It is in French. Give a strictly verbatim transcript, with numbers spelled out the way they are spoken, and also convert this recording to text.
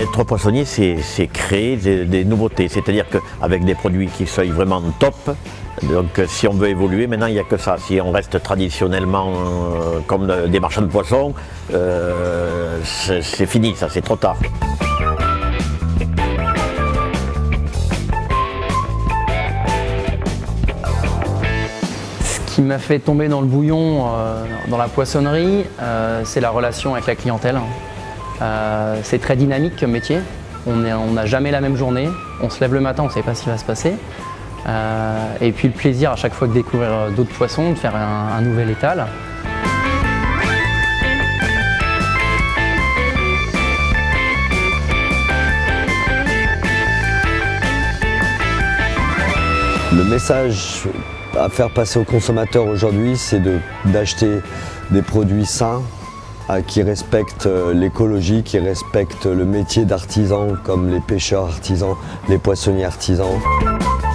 Être poissonnier, c'est créer des, des nouveautés, c'est-à-dire qu'avec des produits qui soient vraiment top, donc si on veut évoluer, maintenant il n'y a que ça. Si on reste traditionnellement euh, comme des marchands de poissons, euh, c'est fini, ça c'est trop tard. Ce qui m'a fait tomber dans le bouillon, euh, dans la poissonnerie, euh, c'est la relation avec la clientèle. Euh, c'est très dynamique comme métier, on n'a jamais la même journée, on se lève le matin, on ne sait pas ce qui va se passer. Euh, et puis le plaisir à chaque fois de découvrir d'autres poissons, de faire un, un nouvel étal. Le message à faire passer aux consommateurs aujourd'hui, c'est d'acheter des produits sains, qui respectent l'écologie, qui respectent le métier d'artisan comme les pêcheurs artisans, les poissonniers artisans.